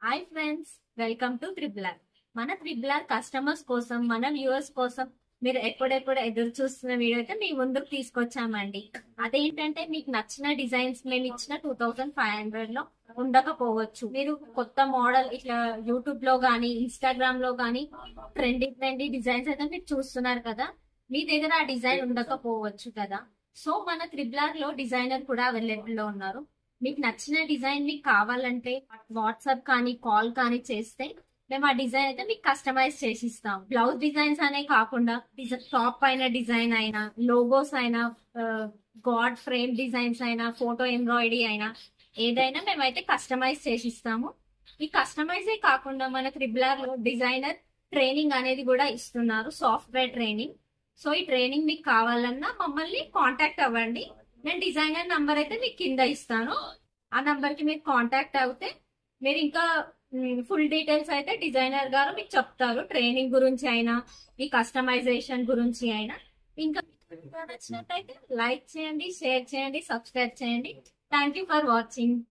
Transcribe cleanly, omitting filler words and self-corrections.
Hi friends, welcome to త్రిబులర్. మన త్రిబులర్ కస్టమర్స్ కోసం, మన వ్యూవర్స్ కోసం మీరు ఎప్పుడెప్పుడు ఎదురు చూస్తున్న వీడియో అయితే మీ ముందుకు తీసుకొచ్చామండి. అదేంటంటే మీకు నచ్చిన డిజైన్స్ మేము ఇచ్చిన 2500 లో ఉండకపోవచ్చు. మీరు కొత్త మోడల్ ఇట్లా యూట్యూబ్ లో గానీ, ఇన్స్టాగ్రామ్ లో గానీ ట్రెండీ డిజైన్స్ అయితే మీరు చూస్తున్నారు కదా. మీ దగ్గర ఆ డిజైన్ ఉండకపోవచ్చు కదా. సో మన త్రిబులర్ లో డిజైనర్ కూడా అవైలబుల్ లో ఉన్నారు. మీకు నచ్చిన డిజైన్ మీకు కావాలంటే వాట్సాప్ కానీ కాల్ కానీ చేస్తే మేము ఆ డిజైన్ అయితే మీకు కస్టమైజ్ చేసి ఇస్తాం. బ్లౌజ్ డిజైన్స్ అనే కాకుండా టాప్ పైన డిజైన్ అయినా, లోగోస్ అయినా, గాడ్ ఫ్రేమ్ డిజైన్స్ అయినా, ఫోటో ఎంబ్రాయిడరీ అయినా ఏదైనా మేమైతే కస్టమైజ్ చేసి ఇస్తాము. ఈ కస్టమైజే కాకుండా మన త్రిబులర్ లో డిజైనర్ ట్రైనింగ్ అనేది కూడా ఇస్తున్నారు, సాఫ్ట్వేర్ ట్రైనింగ్. సో ఈ ట్రైనింగ్ మీకు కావాలన్నా మమ్మల్ని కాంటాక్ట్ అవ్వండి. నేను డిజైనర్ నంబర్ అయితే మీకు కింద ఇస్తాను. ఆ నంబర్ కి మీరు కాంటాక్ట్ అవుతే మీరు ఇంకా ఫుల్ డీటెయిల్స్ అయితే డిజైనర్ గారు మీకు చెప్తారు. ట్రైనింగ్ గురించి అయినా, ఈ కస్టమైజేషన్ గురించి అయినా. ఇంకా నచ్చినట్టయితే లైక్ చేయండి, షేర్ చేయండి, సబ్స్క్రైబ్ చేయండి. Thank you for watching.